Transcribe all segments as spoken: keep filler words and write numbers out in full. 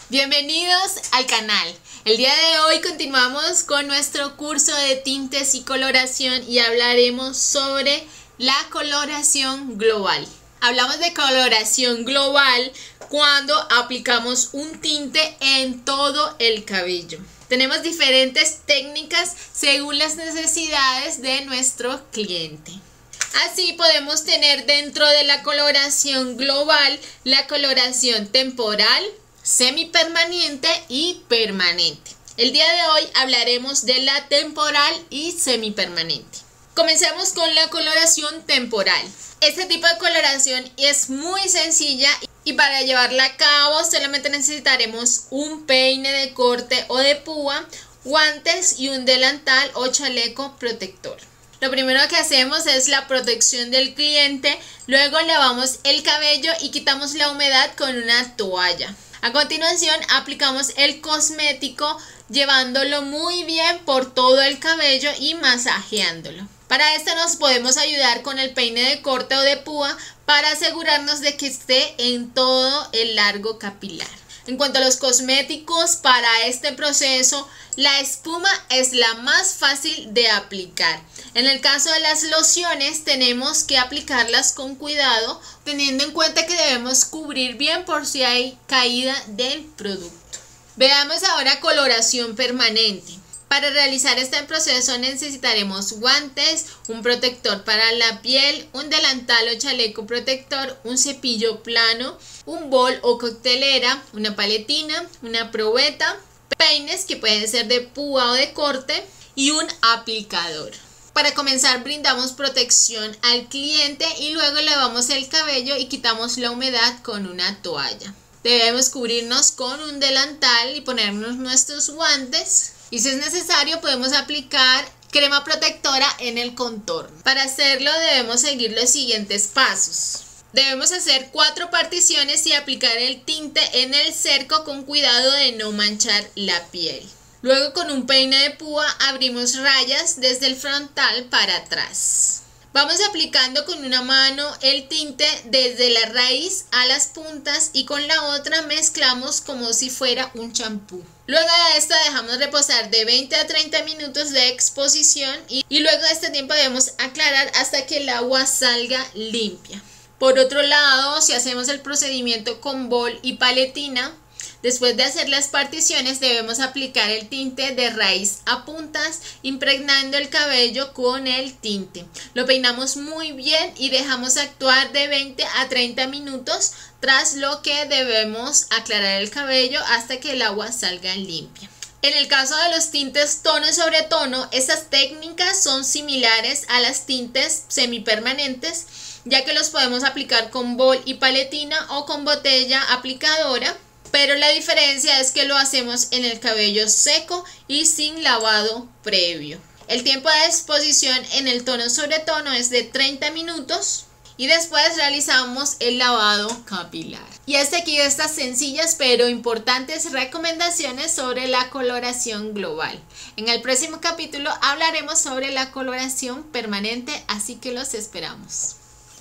Bienvenidos al canal. El día de hoy continuamos con nuestro curso de tintes y coloración y hablaremos sobre la coloración global. Hablamos de coloración global cuando aplicamos un tinte en todo el cabello. Tenemos diferentes técnicas según las necesidades de nuestro cliente. Así podemos tener dentro de la coloración global la coloración temporal, semipermanente y permanente. El día de hoy hablaremos de la temporal y semipermanente. Comencemos con la coloración temporal. Este tipo de coloración es muy sencilla y para llevarla a cabo solamente necesitaremos un peine de corte o de púa, guantes y un delantal o chaleco protector. Lo primero que hacemos es la protección del cliente, luego lavamos el cabello y quitamos la humedad con una toalla. A continuación aplicamos el cosmético llevándolo muy bien por todo el cabello y masajeándolo. Para esto nos podemos ayudar con el peine de corte o de púa para asegurarnos de que esté en todo el largo capilar. En cuanto a los cosméticos, para este proceso la espuma es la más fácil de aplicar. En el caso de las lociones tenemos que aplicarlas con cuidado, teniendo en cuenta que debemos cubrir bien por si hay caída del producto. Veamos ahora coloración permanente. Para realizar este proceso necesitaremos guantes, un protector para la piel, un delantal o chaleco protector, un cepillo plano, un bol o coctelera, una paletina, una probeta, peines que pueden ser de púa o de corte y un aplicador. Para comenzar brindamos protección al cliente y luego lavamos el cabello y quitamos la humedad con una toalla. Debemos cubrirnos con un delantal y ponernos nuestros guantes. Y si es necesario podemos aplicar crema protectora en el contorno. Para hacerlo debemos seguir los siguientes pasos. Debemos hacer cuatro particiones y aplicar el tinte en el cerco con cuidado de no manchar la piel. Luego con un peine de púa abrimos rayas desde el frontal para atrás. Vamos aplicando con una mano el tinte desde la raíz a las puntas y con la otra mezclamos como si fuera un champú. Luego de esto dejamos reposar de veinte a treinta minutos de exposición y, y luego de este tiempo debemos aclarar hasta que el agua salga limpia. Por otro lado, si hacemos el procedimiento con bol y paletina, después de hacer las particiones debemos aplicar el tinte de raíz a puntas, impregnando el cabello con el tinte. Lo peinamos muy bien y dejamos actuar de veinte a treinta minutos, tras lo que debemos aclarar el cabello hasta que el agua salga limpia. En el caso de los tintes tono sobre tono, estas técnicas son similares a las tintes semipermanentes, ya que los podemos aplicar con bol y paletina o con botella aplicadora. Pero la diferencia es que lo hacemos en el cabello seco y sin lavado previo. El tiempo de exposición en el tono sobre tono es de treinta minutos y después realizamos el lavado capilar. Y hasta aquí estas sencillas pero importantes recomendaciones sobre la coloración global. En el próximo capítulo hablaremos sobre la coloración permanente, así que los esperamos.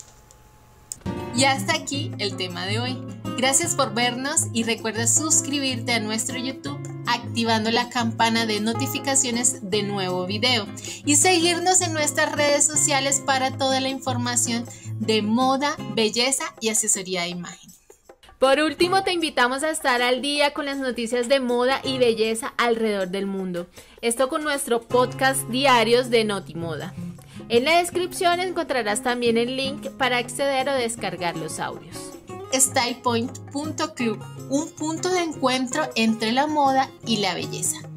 Y hasta aquí el tema de hoy. Gracias por vernos y recuerda suscribirte a nuestro YouTube activando la campana de notificaciones de nuevo video y seguirnos en nuestras redes sociales para toda la información de moda, belleza y asesoría de imagen. Por último, te invitamos a estar al día con las noticias de moda y belleza alrededor del mundo. Esto con nuestro podcast diarios de Notimoda. En la descripción encontrarás también el link para acceder o descargar los audios. Style Point punto club, un punto de encuentro entre la moda y la belleza.